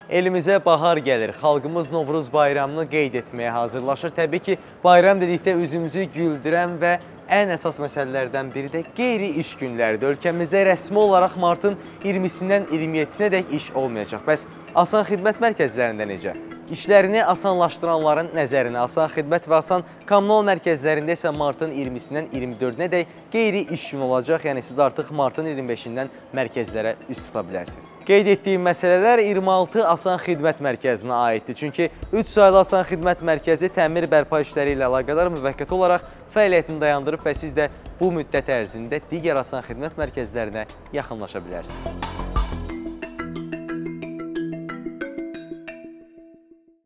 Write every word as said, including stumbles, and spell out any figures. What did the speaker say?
Elimizə bahar gəlir, xalqımız Novruz bayramını qeyd etməyə hazırlaşır. Təbii ki, bayram dedikdə üzümüzü güldürən və ən əsas məsələlərdən biri də qeyri-iş günləridir. Ölkəmizdə rəsmi olaraq martın iyirmisindən iyirmi yeddisinə dək iş olmayacaq. Bəs Asan Xidmət mərkəzlərində necə? İşlərini asanlaşdıranların nəzərinə Asan Xidmət və Asan Kommunal mərkəzlərində isə martın iyirmisindən iyirmi dördünə dək qeyri-iş günü olacaq. Yəni siz artıq martın iyirmi beşindən mərkəzlərə üst tuta bilərsiniz. Qeyd etdiyim məsələlər iyirmi altı Asan Xidmət mərkəzinə aiddir. Çünki üç saylı Asan Xidmət mərkəzi təmir bərpa işləri ilə əlaqədar müvəqqəti olaraq fəaliyyətini dayandırıb və siz də bu müddət ərzində digər Asan Xidmət mərkəzlərinə yaxınlaşa bilərsiniz.